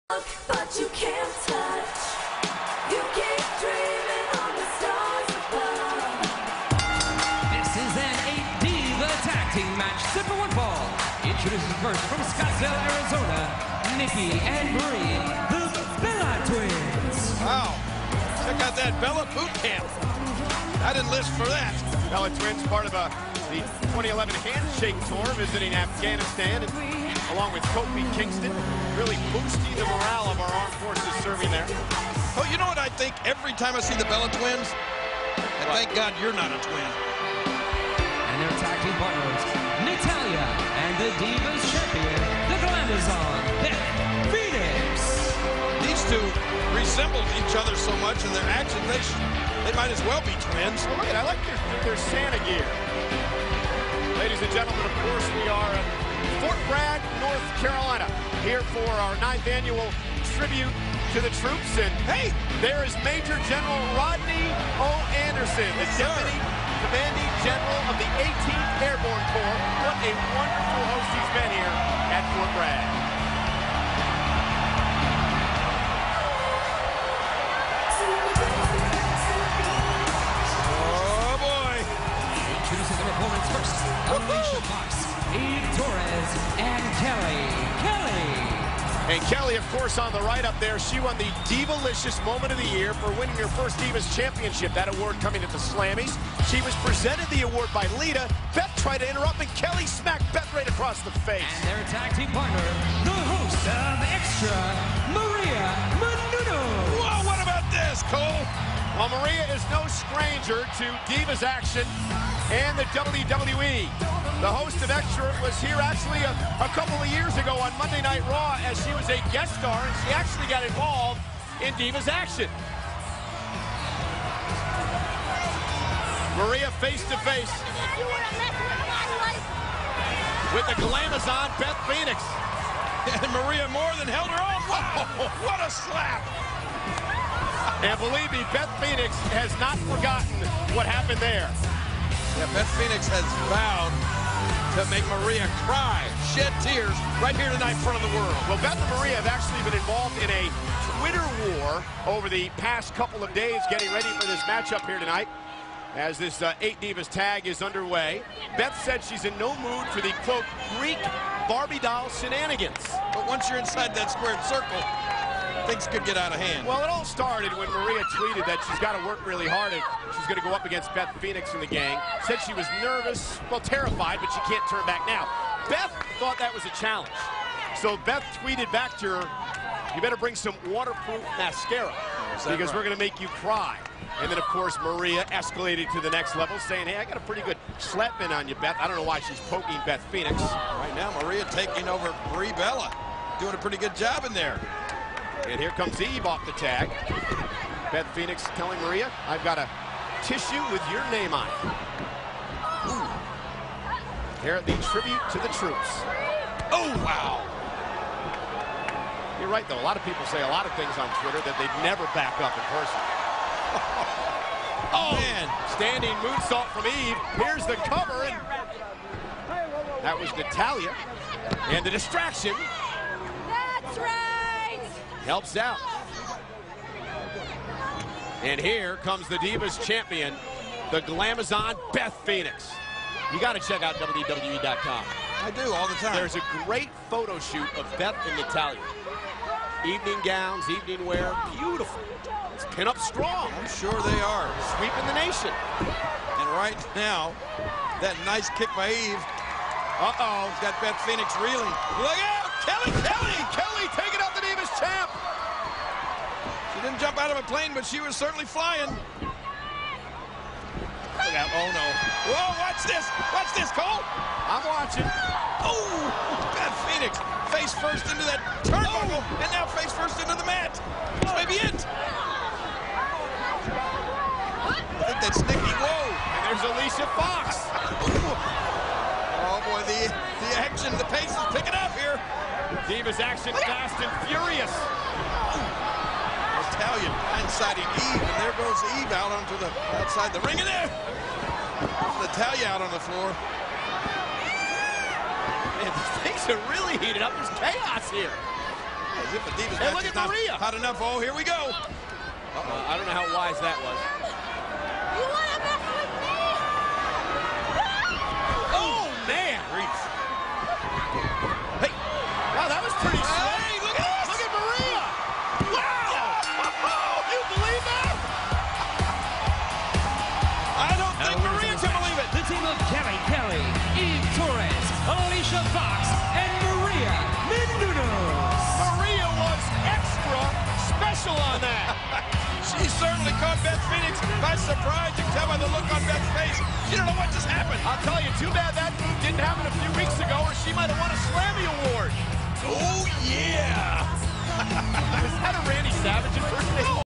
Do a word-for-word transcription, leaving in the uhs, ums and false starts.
But you can't touch. You keep dreaming on the stars above. This is an eight Diva tag team match. Super one fall. Introducing first from Scottsdale, Arizona, Nikki and Marie, the Bella Twins. Wow. Check out that Bella boot camp. I didn't list for that. Bella Twins, part of a, the twenty eleven Handshake Tour, visiting Afghanistan, and along with Kofi Kingston, really boosting the morale of our armed forces serving there. Oh, you know what I think every time I see the Bella Twins? And What? thank God you're not a twin. And their tag team partners, Natalya and the Divas champion, the Glamazon, Beth Phoenix. These two resemble each other so much in their actions, they, they might as well be twins. Oh, look at, I like their, their Santa gear. Ladies and gentlemen, of course, we are at Fort Bragg, North Carolina, here for our ninth annual tribute to the troops. And hey, there is Major General Rodney O. Anderson, the Deputy Commanding General of the eighteenth Airborne Corps. What a wonderful host he's been here at Fort Bragg. Oh boy! Introducing their opponents first, Alicia Fox, Eve Torres, and Kelly. Kelly! And Kelly, of course, on the right up there, she won the Divalicious Moment of the Year for winning her first Divas Championship. That award coming at the Slammies. She was presented the award by Lita. Beth tried to interrupt, and Kelly smacked Beth right across the face. And their tag team partner, the host of Extra, Maria Menounos. Whoa, what about this, Cole? Well, Maria is no stranger to Divas action and the W W E. The host of Extra was here actually a, a couple of years ago on Monday Night Raw as she was a guest star, and she actually got involved in Divas action. Maria face to face with the Glamazon, Beth Phoenix. And Maria more than held her own. Whoa, what a slap. And believe me, Beth Phoenix has not forgotten what happened there. Yeah, Beth Phoenix has vowed to make Maria cry, shed tears, right here tonight in front of the world. Well, Beth and Maria have actually been involved in a Twitter war over the past couple of days, getting ready for this matchup here tonight, as this uh, eight Divas tag is underway. Beth said she's in no mood for the, quote, Greek Barbie doll shenanigans. But once you're inside that squared circle, things could get out of hand. Well, it all started when Maria tweeted that she's got to work really hard if she's going to go up against Beth Phoenix in the gang. Said she was nervous, well, terrified, but she can't turn back now. Beth thought that was a challenge. So Beth tweeted back to her, you better bring some waterproof mascara because right? we're going to make you cry. And then, of course, Maria escalated to the next level, saying, hey, I got a pretty good slap in on you, Beth. I don't know why she's poking Beth Phoenix. Right now, Maria taking over Brie Bella, doing a pretty good job in there. And here comes Eve off the tag. Beth Phoenix telling Maria, I've got a tissue with your name on it. Ooh. Here at the tribute to the troops. Oh, wow. You're right, though. A lot of people say a lot of things on Twitter that they'd never back up in person. Oh, man. Standing moonsault from Eve. Here's the cover. And that was Natalya. And the distraction. That's right. Helps out. And here comes the Divas champion, the Glamazon, Beth Phoenix. You got to check out W W E dot com. I do all the time. There's a great photo shoot of Beth and Natalya. Evening gowns, evening wear, beautiful. It's pin up strong. I'm sure they are. Sweeping the nation. And right now, that nice kick by Eve. Uh-oh. He's got Beth Phoenix reeling. Look out! Kelly, Kelly! Kelly taking out the Divas champ. She didn't jump out of a plane, but she was certainly flying. Look out. Oh, no. Whoa, watch this. Watch this, Cole. I'm watching. Oh, Beth Phoenix. Face first into that turnbuckle, oh. And now face first into the mat. This may be it. I think that's Nikki. Whoa. And there's Alicia Fox. Oh, boy, the, the action, the pace is picking up here. Divas action fast and furious. Natalya blindsiding Eve, and there goes Eve out onto the outside the ring, and there. Natalya out on the floor. Man, things are really heated up. There's chaos here. As if a Divas And match look is at not Maria. hot enough. Oh, here we go. Uh, I don't know how wise that was. You wanna mess with me? Oh, man. Hey, Wow, that was pretty slick. hey, look at this. Look at Maria. Wow. You believe that? I don't think Maria can believe it. The team of Kelly Kelly, Eve Torres, Alicia Fox, and Maria Menounos. Maria was extra special on that. She certainly caught Beth Phoenix by surprise. You can tell by the look on Beth's face. She don't know what just happened. I'll tell you, too bad that move didn't happen a few weeks ago, or she might have won a Slammy Award. Oh, yeah. Is that a Randy Savage impersonation?